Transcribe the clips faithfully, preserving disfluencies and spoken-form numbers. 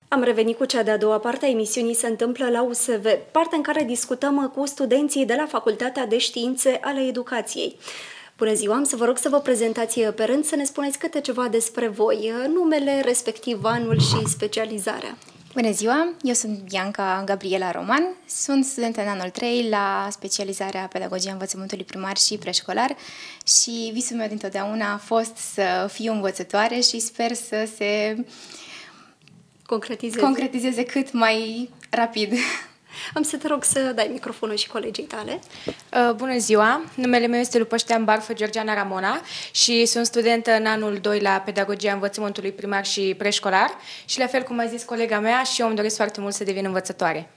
Am revenit cu cea de-a doua parte a emisiunii Se întâmplă la U S V, parte în care discutăm cu studenții de la Facultatea de Științe ale Educației. Bună ziua, am să vă rog să vă prezentați pe rând, să ne spuneți câte ceva despre voi, numele, respectiv anul și specializarea. Bună ziua, eu sunt Bianca Gabriela Roman, sunt studentă în anul trei la specializarea Pedagogia învățământului primar și preșcolar și visul meu dintotdeauna a fost să fiu învățătoare și sper să se concretizeze, concretizeze cât mai rapid. Am să te rog să dai microfonul și colegii tale. Uh, bună ziua! Numele meu este Lupăștean Barfă Georgiana Ramona și sunt studentă în anul doi la Pedagogia învățământului primar și preșcolar și la fel cum a zis colega mea și eu îmi doresc foarte mult să devin învățătoare.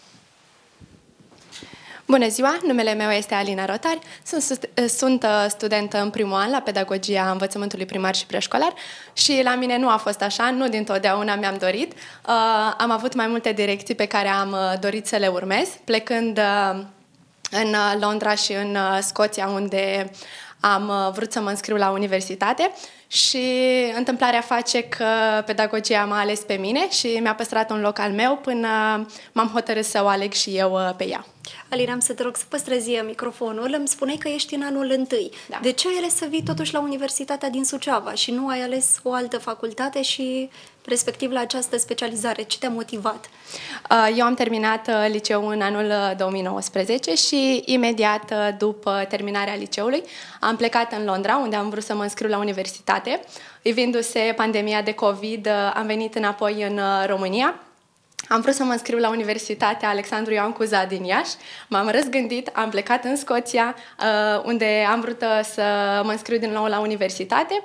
Bună ziua, numele meu este Alina Rotari, sunt, sunt studentă în primul an la Pedagogia învățământului primar și preșcolar și la mine nu a fost așa, nu dintotdeauna mi-am dorit. Uh, am avut mai multe direcții pe care am dorit să le urmez, plecând uh, în Londra și în uh, Scoția, unde am uh, vrut să mă înscriu la universitate. Și întâmplarea face că pedagogia m-a ales pe mine și mi-a păstrat un loc al meu până m-am hotărât să o aleg și eu pe ea. Alina, am să te rog să păstrezi microfonul. Îmi spuneai că ești în anul întâi. Da. De ce ai ales să vii totuși la Universitatea din Suceava și nu ai ales o altă facultate și respectiv la această specializare? Ce te-a motivat? Eu am terminat liceul în anul două mii nouăsprezece și imediat după terminarea liceului am plecat în Londra, unde am vrut să mă înscriu la universitate. Ivindu-se pandemia de COVID, am venit înapoi în România. Am vrut să mă înscriu la Universitatea Alexandru Ioan Cuza din Iași, m-am răzgândit, am plecat în Scoția, unde am vrut să mă înscriu din nou la universitate.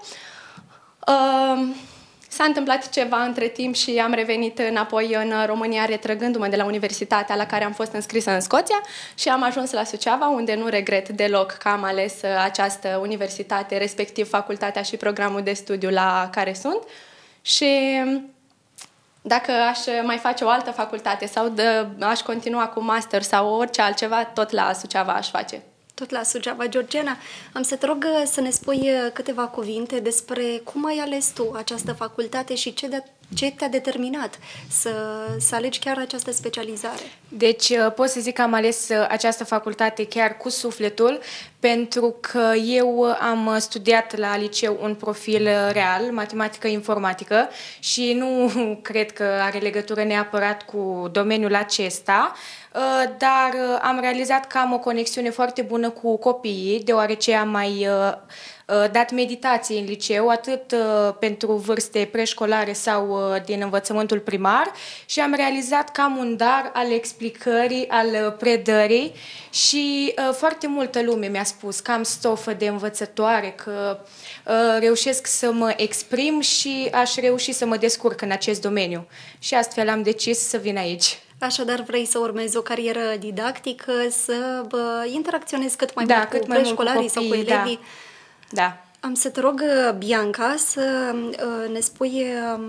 S-a întâmplat ceva între timp și am revenit înapoi în România, retrăgându-mă de la universitatea la care am fost înscrisă în Scoția și am ajuns la Suceava, unde nu regret deloc că am ales această universitate, respectiv facultatea și programul de studiu la care sunt. Și dacă aș mai face o altă facultate sau de, aș continua cu master sau orice altceva, tot la Suceava aș face. Tot la Suceava. Georgiana, am să te rog să ne spui câteva cuvinte despre cum ai ales tu această facultate și ce, de, ce te-a determinat să, să alegi chiar această specializare. Deci pot să zic că am ales această facultate chiar cu sufletul, pentru că eu am studiat la liceu un profil real, matematică-informatică, și nu cred că are legătură neapărat cu domeniul acesta, dar am realizat că am o conexiune foarte bună cu copiii, deoarece am mai dat meditații în liceu, atât pentru vârste preșcolare sau din învățământul primar, și am realizat că am un dar al explicării, al predării și foarte multă lume mi-a spus că am stofă de învățătoare, că reușesc să mă exprim și aș reuși să mă descurc în acest domeniu. Și astfel am decis să vin aici. Așadar, vrei să urmezi o carieră didactică, să bă, interacționezi cât mai da, mult cât cu mai preșcolarii mult cu sau cu copiii, elevii? Da. da. Am să te rog, Bianca, să ne spui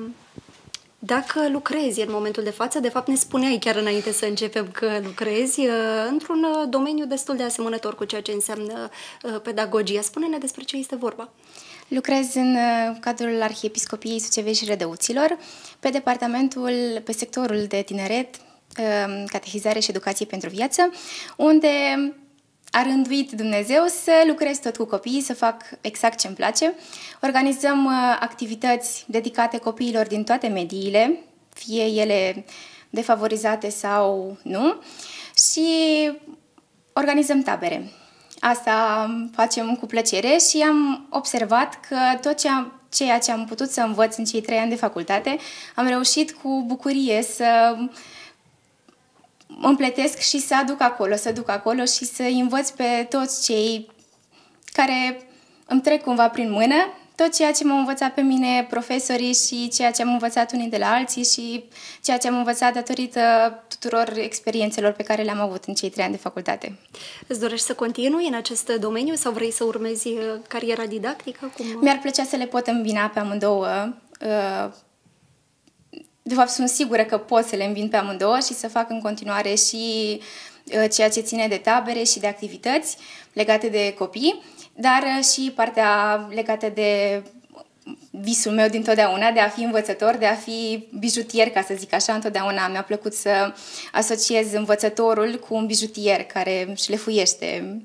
dacă lucrezi în momentul de față. De fapt, ne spuneai chiar înainte să începem că lucrezi într-un domeniu destul de asemănător cu ceea ce înseamnă pedagogia. Spune-ne despre ce este vorba. Lucrez în cadrul Arhiepiscopiei Sucevei și Rădăuților, pe departamentul, pe sectorul de tineret, catehizare și educație pentru viață, unde a rânduit Dumnezeu să lucrez tot cu copiii, să fac exact ce îmi place. Organizăm activități dedicate copiilor din toate mediile, fie ele defavorizate sau nu, și organizăm tabere. Asta facem cu plăcere și am observat că tot ce am, ceea ce am putut să învăț în cei trei ani de facultate, am reușit cu bucurie să împletesc și să aduc acolo, să duc acolo și să învăț pe toți cei care îmi trec cumva prin mână, tot ceea ce m-au învățat pe mine profesorii și ceea ce am învățat unii de la alții și ceea ce am învățat datorită tuturor experiențelor pe care le-am avut în cei trei ani de facultate. Îți dorești să continui în acest domeniu sau vrei să urmezi cariera didactică? Cum... Mi-ar plăcea să le pot îmbina pe amândouă. De fapt, sunt sigură că pot să le îmbin pe amândouă și să fac în continuare și ceea ce ține de tabere și de activități legate de copii, dar și partea legată de visul meu dintotdeauna de a fi învățător, de a fi bijutier, ca să zic așa. Întotdeauna mi-a plăcut să asociez învățătorul cu un bijutier care șlefuiește.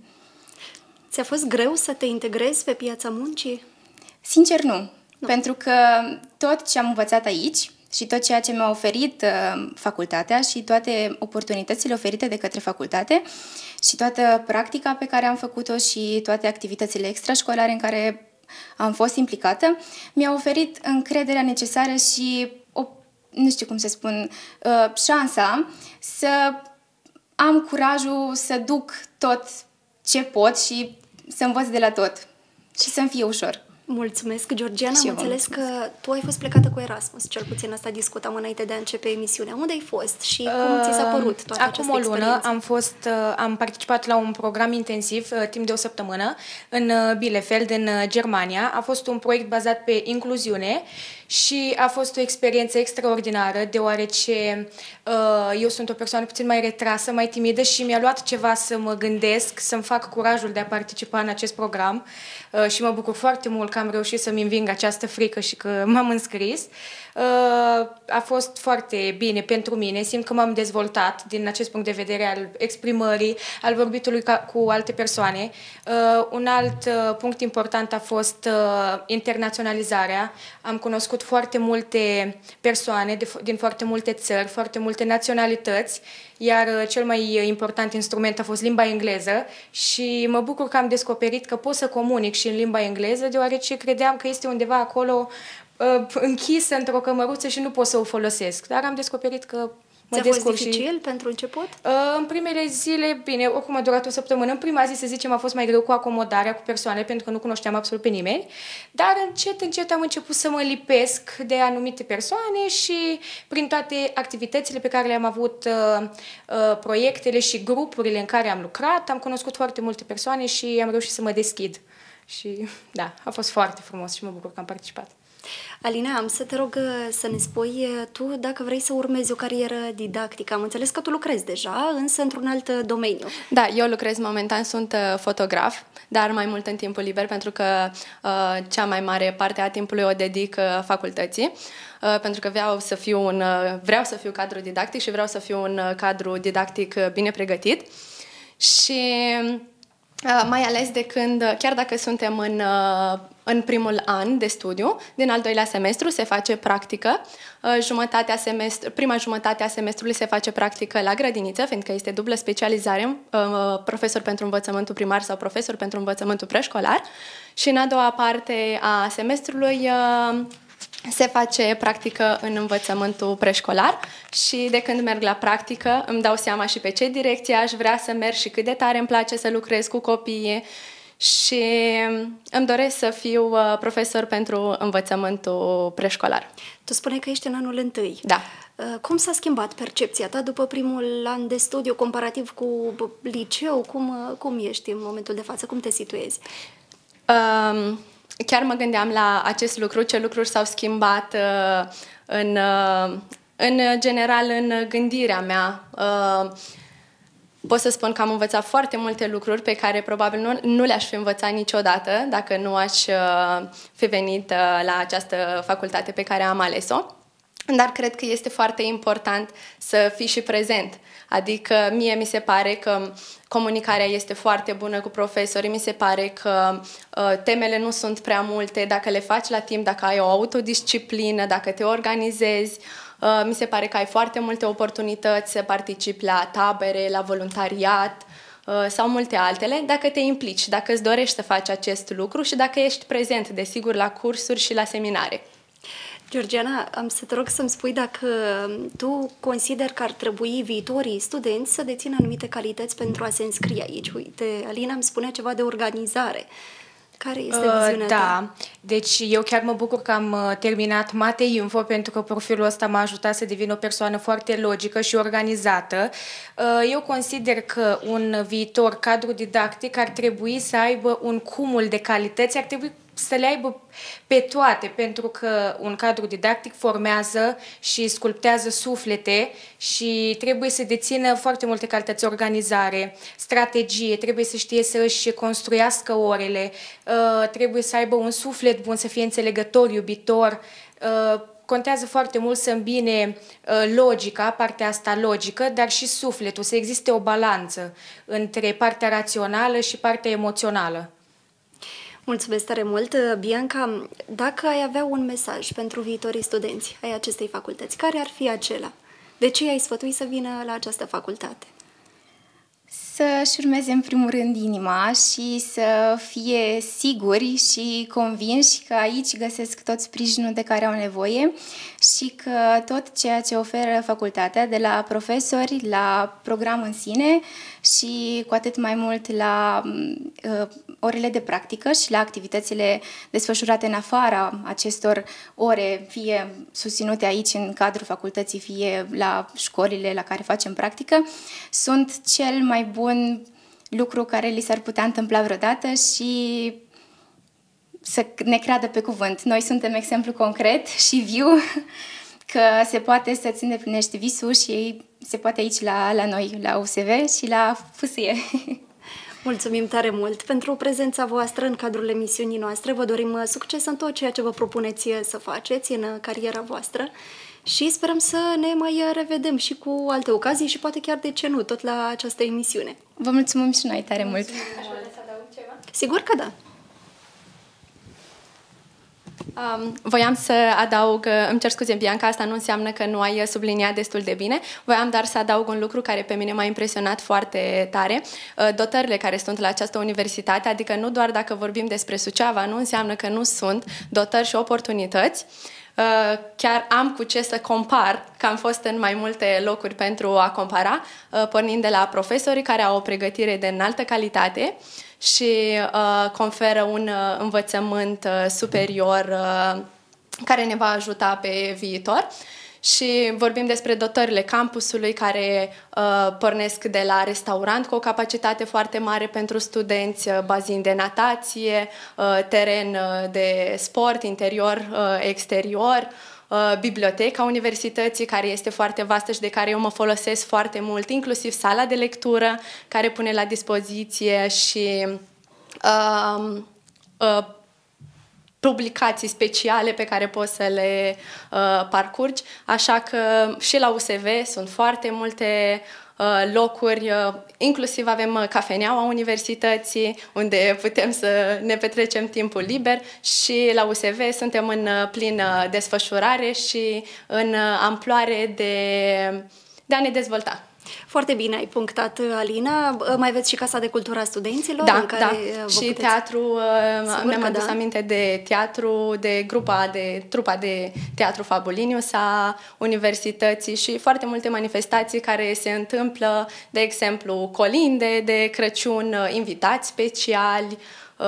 Ți-a fost greu să te integrezi pe piața muncii? Sincer, nu. nu. Pentru că tot ce am învățat aici și tot ceea ce mi-a oferit uh, facultatea și toate oportunitățile oferite de către facultate și toată practica pe care am făcut-o și toate activitățile extrașcolare în care am fost implicată, mi-a oferit încrederea necesară și, o, nu știu cum să spun, uh, șansa să am curajul să duc tot ce pot și să învăț de la tot și să-mi fie ușor. Mulțumesc, Georgiana. Am înțeles că tu ai fost plecată cu Erasmus, cel puțin asta discutam înainte de a începe emisiunea. Unde ai fost și cum ți s-a părut toată Acum această o lună experiență? am, fost, am participat la un program intensiv timp de o săptămână în Bielefeld, în Germania. A fost un proiect bazat pe incluziune și a fost o experiență extraordinară, deoarece uh, eu sunt o persoană puțin mai retrasă, mai timidă și mi-a luat ceva să mă gândesc, să-mi fac curajul de a participa în acest program uh, și mă bucur foarte mult că am reușit să-mi înving această frică și că m-am înscris. Uh, a fost foarte bine pentru mine, simt că m-am dezvoltat din acest punct de vedere al exprimării, al vorbitului ca, cu alte persoane. Uh, un alt uh, punct important a fost uh, internaționalizarea. Am cunoscut foarte multe persoane de, din foarte multe țări, foarte multe naționalități, iar uh, cel mai important instrument a fost limba engleză și mă bucur că am descoperit că pot să comunic și în limba engleză, deoarece credeam că este undeva acolo închisă într-o cămăruță și nu pot să o folosesc. Dar am descoperit că mă Ți-a fost și... dificil pentru început? În primele zile, bine, oricum a durat o săptămână. În prima zi, să zicem, a fost mai greu cu acomodarea cu persoane, pentru că nu cunoșteam absolut pe nimeni. Dar încet, încet am început să mă lipesc de anumite persoane și prin toate activitățile pe care le-am avut, proiectele și grupurile în care am lucrat, am cunoscut foarte multe persoane și am reușit să mă deschid. Și da, a fost foarte frumos și mă bucur că am participat. Alina, am să te rog să ne spui tu dacă vrei să urmezi o carieră didactică. Am înțeles că tu lucrezi deja, însă într-un alt domeniu. Da, eu lucrez momentan, sunt fotograf, dar mai mult în timpul liber, pentru că uh, cea mai mare parte a timpului o dedic uh, facultății, uh, pentru că vreau să fiu un, uh, vreau să fiu cadru didactic și vreau să fiu un uh, cadru didactic uh, bine pregătit. Și Uh, mai ales de când, chiar dacă suntem în, uh, în primul an de studiu, din al doilea semestru se face practică, uh, jumătatea semestru, prima jumătate a semestrului se face practică la grădiniță, fiindcă este dublă specializare, uh, profesor pentru învățământul primar sau profesor pentru învățământul preșcolar, și în a doua parte a semestrului uh, se face practică în învățământul preșcolar și de când merg la practică îmi dau seama și pe ce direcție aș vrea să merg și cât de tare îmi place să lucrez cu copiii și îmi doresc să fiu profesor pentru învățământul preșcolar. Tu spuneai că ești în anul întâi. Da. Cum s-a schimbat percepția ta după primul an de studiu comparativ cu liceu? Cum, cum ești în momentul de față? Cum te situezi? Um, Chiar mă gândeam la acest lucru, ce lucruri s-au schimbat uh, în, uh, în general în gândirea mea. Uh, pot să spun că am învățat foarte multe lucruri pe care probabil nu, nu le-aș fi învățat niciodată dacă nu aș uh, fi venit uh, la această facultate pe care am ales-o. Dar cred că este foarte important să fii și prezent. Adică mie mi se pare că comunicarea este foarte bună cu profesorii, mi se pare că uh, temele nu sunt prea multe, dacă le faci la timp, dacă ai o autodisciplină, dacă te organizezi, uh, mi se pare că ai foarte multe oportunități să participi la tabere, la voluntariat uh, sau multe altele, dacă te implici, dacă îți dorești să faci acest lucru și dacă ești prezent, desigur, la cursuri și la seminare. Georgiana, am să te rog să-mi spui dacă tu consideri că ar trebui viitorii studenți să dețină anumite calități pentru a se înscrie aici. Uite, Alina îmi spune ceva de organizare. Care este viziunea uh, ta? Da, deci eu chiar mă bucur că am terminat Mate Info, pentru că profilul ăsta m-a ajutat să devin o persoană foarte logică și organizată. Uh, eu consider că un viitor cadru didactic ar trebui să aibă un cumul de calități, ar trebui să le aibă pe toate, pentru că un cadru didactic formează și sculptează suflete și trebuie să dețină foarte multe calități: organizare, strategie, trebuie să știe să își construiască orele, trebuie să aibă un suflet bun, să fie înțelegător, iubitor. Contează foarte mult să îmbine logica, partea asta logică, dar și sufletul, să existe o balanță între partea rațională și partea emoțională. Mulțumesc tare mult, Bianca. Dacă ai avea un mesaj pentru viitorii studenți ai acestei facultăți, care ar fi acela? De ce ai sfătui să vină la această facultate? Să-și urmeze în primul rând inima și să fie siguri și convinși că aici găsesc tot sprijinul de care au nevoie și că tot ceea ce oferă facultatea, de la profesori, la program în sine și cu atât mai mult la uh, orele de practică și la activitățile desfășurate în afara acestor ore, fie susținute aici în cadrul facultății, fie la școlile la care facem practică, sunt cel mai bun lucru care li s-ar putea întâmpla vreodată și să ne creadă pe cuvânt. Noi suntem exemplu concret și viu că se poate să-ți îndeplinești visul și se poate aici la, la noi, la U S V și la F S I E. Mulțumim tare mult pentru prezența voastră în cadrul emisiunii noastre. Vă dorim succes în tot ceea ce vă propuneți să faceți în cariera voastră și sperăm să ne mai revedem și cu alte ocazii și poate chiar, de ce nu, tot la această emisiune. Vă mulțumim și noi tare mult! Sigur că da! Um, voiam să adaug, îmi cer scuze, Bianca, asta nu înseamnă că nu ai subliniat destul de bine. Voiam doar să adaug un lucru care pe mine m-a impresionat foarte tare. Dotările care sunt la această universitate, adică nu doar dacă vorbim despre Suceava, nu înseamnă că nu sunt dotări și oportunități. Chiar am cu ce să compar, că am fost în mai multe locuri pentru a compara, pornind de la profesorii care au o pregătire de înaltă calitate și uh, conferă un uh, învățământ uh, superior uh, care ne va ajuta pe viitor. Și vorbim despre dotările campusului care uh, pornesc de la restaurant cu o capacitate foarte mare pentru studenți, uh, bazin de natație, uh, teren uh, de sport, interior, uh, exterior, uh, biblioteca universității care este foarte vastă și de care eu mă folosesc foarte mult, inclusiv sala de lectură care pune la dispoziție și uh, uh, publicații speciale pe care poți să le uh, parcurgi, așa că și la U S V sunt foarte multe uh, locuri, uh, inclusiv avem uh, cafeneaua universității, unde putem să ne petrecem timpul liber și la U S V suntem în uh, plină desfășurare și în uh, amploare de, de a ne dezvolta. Foarte bine ai punctat, Alina. Mai aveți și Casa de Cultură a Studenților? Da, în care da. Vă Și puteți... teatru, mi-am adus da. aminte de teatru, de grupa, de trupa de teatru Fabulinius a universității și foarte multe manifestații care se întâmplă, de exemplu, colinde de Crăciun, invitați speciali,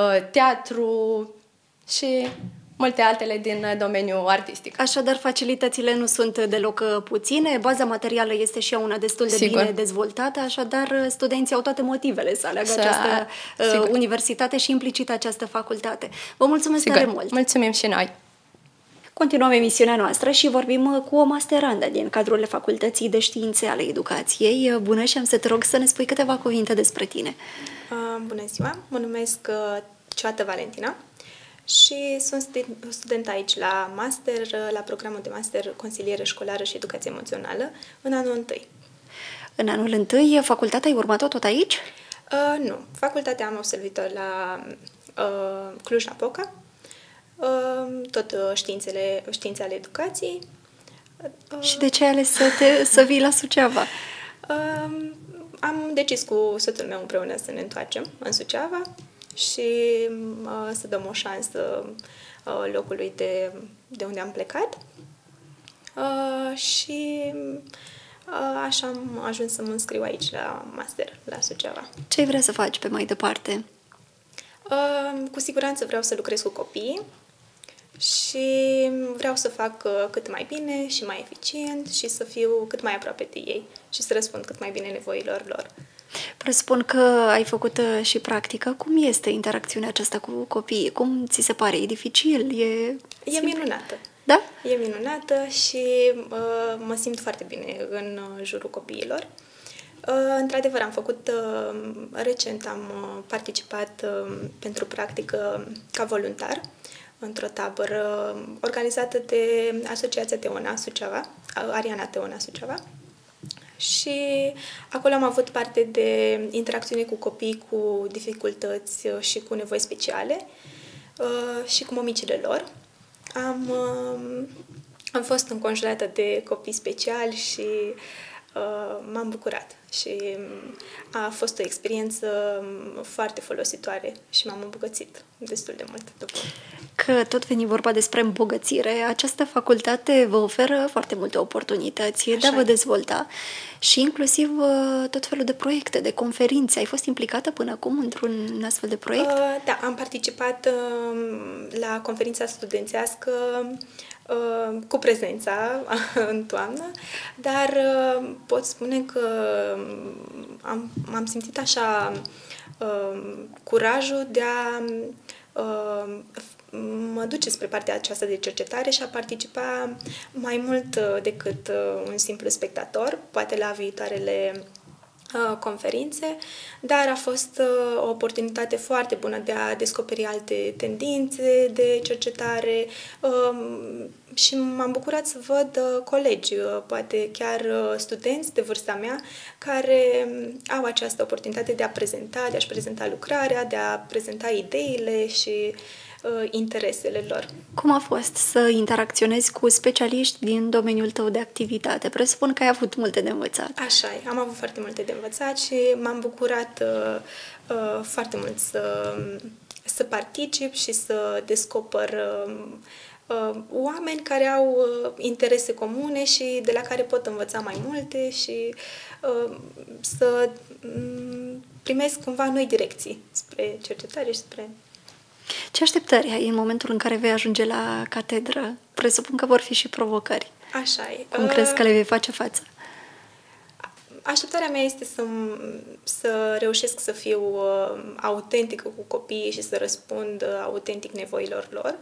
teatru și multe altele din domeniul artistic. Așadar, facilitățile nu sunt deloc puține, baza materială este și ea una destul de Sigur. bine dezvoltată, așadar studenții au toate motivele să aleagă să, această sigur. universitate și implicit această facultate. Vă mulțumesc Sigur. tare mult! Mulțumim și noi! Continuăm emisiunea noastră și vorbim cu o masterandă din cadrul Facultății de Științe ale Educației. Bună, și am să te rog să ne spui câteva cuvinte despre tine. Uh, bună ziua! Mă numesc uh, Cioată Valentina și sunt student aici la master, la programul de master Consiliere Școlară și Educație Emoțională, în anul întâi. În anul întâi, facultatea ai urmat-o tot aici? Uh, nu. Facultatea am absolvit-o la uh, Cluj-Napoca, uh, tot uh, științele, științe ale educației. Uh, și de ce ai ales să, te, să vii la Suceava? Uh, am decis cu soțul meu împreună să ne întoarcem în Suceava și uh, să dăm o șansă uh, locului de, de unde am plecat. Uh, și uh, așa am ajuns să mă înscriu aici la master, la Suceava. Ce vrei să faci pe mai departe? Uh, cu siguranță vreau să lucrez cu copiii și vreau să fac uh, cât mai bine și mai eficient și să fiu cât mai aproape de ei și să răspund cât mai bine nevoilor lor. Presupun că ai făcut uh, și practică. Cum este interacțiunea aceasta cu copiii? Cum ți se pare? E dificil? E, E minunată. Da? E minunată și uh, mă simt foarte bine în uh, jurul copiilor. Uh, într-adevăr, am făcut, uh, recent am uh, participat uh, pentru practică ca voluntar într-o tabără uh, organizată de Asociația Teona Suceava, uh, Ariana Teona Suceava. Și acolo am avut parte de interacțiune cu copii cu dificultăți uh, și cu nevoi speciale uh, și cu mămicile lor. Am, uh, am fost înconjurată de copii speciali și uh, m-am bucurat și a fost o experiență foarte folositoare și m-am îmbogățit destul de mult după. Că tot veni vorba despre îmbogățire, această facultate vă oferă foarte multe oportunități de a vă dezvolta și inclusiv tot felul de proiecte, de conferințe. Ai fost implicată până acum într-un astfel de proiect? Uh, da, am participat uh, la conferința studențească uh, cu prezența în toamnă, dar uh, pot spune că am, am simțit așa uh, curajul de a uh, mă duce spre partea aceasta de cercetare și a participa mai mult decât un simplu spectator, poate la viitoarele conferințe, dar a fost o oportunitate foarte bună de a descoperi alte tendințe de cercetare și m-am bucurat să văd colegi, poate chiar studenți de vârsta mea, care au această oportunitate de a prezenta, de a-și prezenta lucrarea, de a prezenta ideile și interesele lor. Cum a fost să interacționezi cu specialiști din domeniul tău de activitate? Presupun că ai avut multe de învățat. Așa e, am avut foarte multe de învățat și m-am bucurat uh, uh, foarte mult să, să particip și să descoper uh, uh, oameni care au uh, interese comune și de la care pot învăța mai multe și uh, să um, primesc cumva noi direcții spre cercetare și spre... Ce așteptări ai în momentul în care vei ajunge la catedră? Presupun că vor fi și provocări. Așa e. Cum uh, crezi că le vei face față? Așteptarea mea este să, să reușesc să fiu uh, autentică cu copiii și să răspund uh, autentic nevoilor lor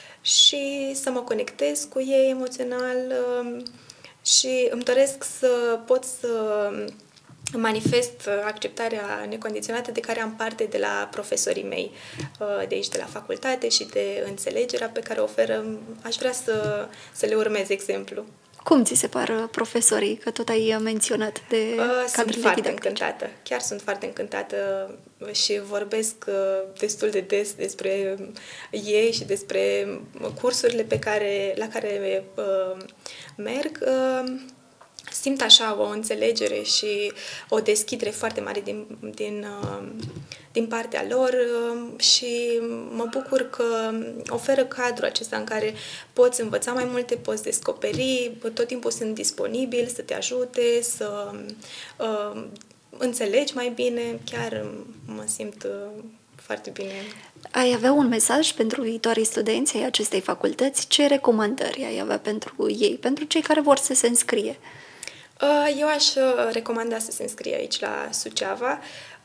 și să mă conectez cu ei emoțional uh, și îmi doresc să pot să manifest acceptarea necondiționată de care am parte de la profesorii mei de aici, de la facultate și de înțelegerea pe care o oferă. Aș vrea să, să le urmez exemplu. Cum ți se par profesorii, că tot ai menționat de cadrele Sunt foarte didactice? încântată. Chiar sunt foarte încântată și vorbesc destul de des despre ei și despre cursurile pe care, la care uh, merg. Uh, Simt așa o înțelegere și o deschidere foarte mare din, din, din partea lor și mă bucur că oferă cadrul acesta în care poți învăța mai multe, poți descoperi, tot timpul sunt disponibili să te ajute, să uh, înțelegi mai bine, chiar mă simt uh, foarte bine. Ai avea un mesaj pentru viitorii studenți ai acestei facultăți? Ce recomandări ai avea pentru ei, pentru cei care vor să se înscrie? Eu aș recomanda să se înscrie aici la Suceava.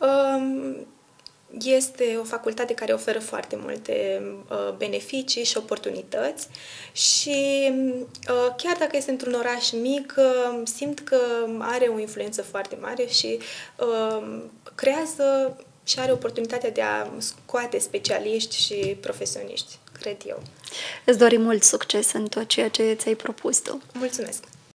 Este o facultate care oferă foarte multe beneficii și oportunități și chiar dacă este într-un oraș mic, simt că are o influență foarte mare și creează și are oportunitatea de a scoate specialiști și profesioniști, cred eu. Îți dorim mult succes în tot ceea ce ți-ai propus tu. Mulțumesc!